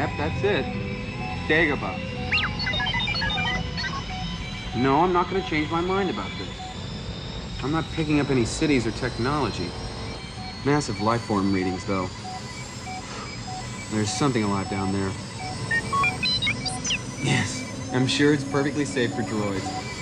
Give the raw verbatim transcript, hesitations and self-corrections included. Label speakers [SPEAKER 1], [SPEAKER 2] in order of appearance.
[SPEAKER 1] Yep, that's it. Dagoba. No, I'm not going to change my mind about this. I'm not picking up any cities or technology. Massive life form readings, though. There's something alive down there. Yes, I'm sure it's perfectly safe for droids.